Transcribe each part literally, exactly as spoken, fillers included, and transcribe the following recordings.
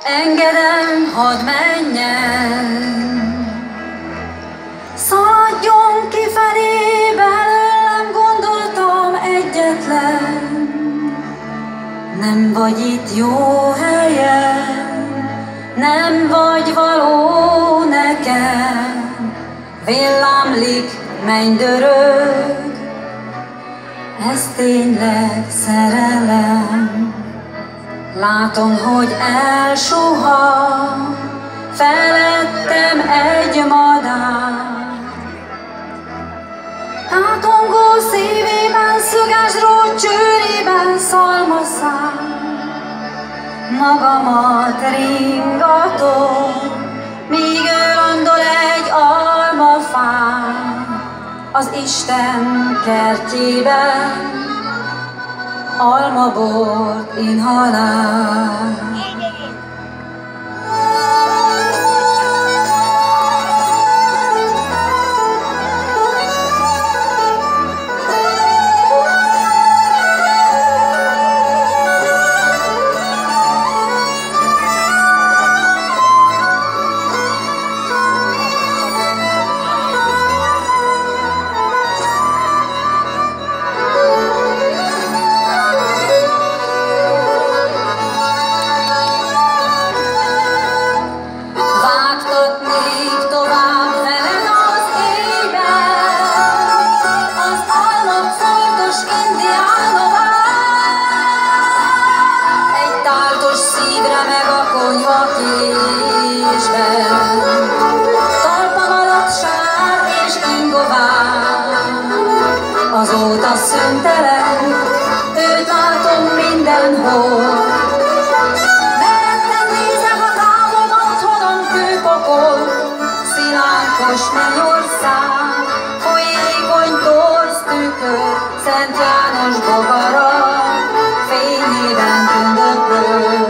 Engedem, hadd menjen, szaladjon kifelé, belőlem gondoltam egyetlen. Nem vagy itt jó helyen, nem vagy való nekem. Villámlik, mennydörög, ez tényleg szerelem. Látom, hogy elsuhan felettem egy madár. Tátongó szívében, szögesdrót csőrében szalmaszál. Magamat ringatom, míg ő landol egy almafán. Az Isten kertjében almabort inhalál. Talpam alatt sár és ingovár, azóta szüntelen, őt látom mindenhol. Meretten nézek a távol otthonom kőpokol, szilánkos mennyország, folyékony torz tükör, Szent János bogara, fényében tündököl.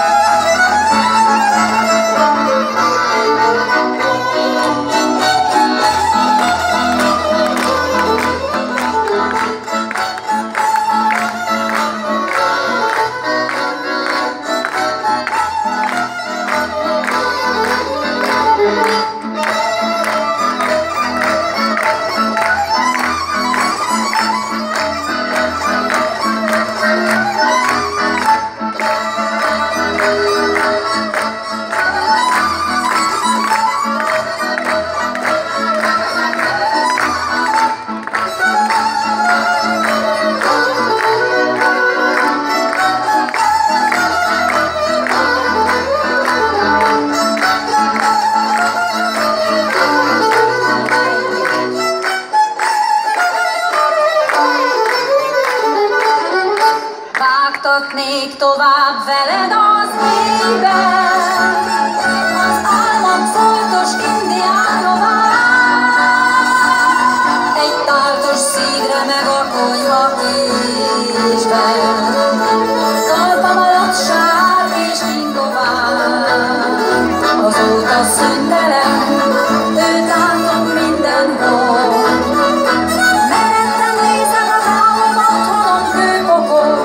Vágtatnék tovább veled az éjben, az álmom foltos indiánovár. Egy táltos szívre meg a konyha késben, talpam alatt sár és ingovár. Azóta szüntelen, őt látom mindenhol. Meretten nézek a távol otthonom kőpokol,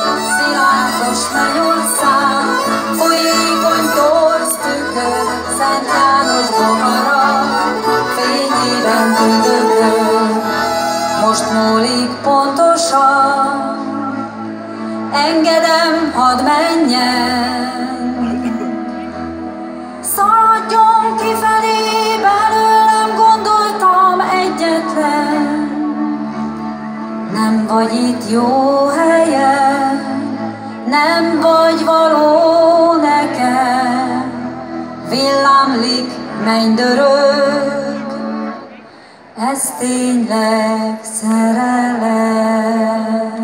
mennyország, folyékony torz tükör, Szent János bogara, fényében tündököl. Most múlik pontosan, engedem, hadd menjen. Szaladjon kifelé, belőlem gondoltam egyetlen. Nem vagy itt jó helyen, nem vagy való nekem. Villámlik, mennydörög, ez tényleg szerelem.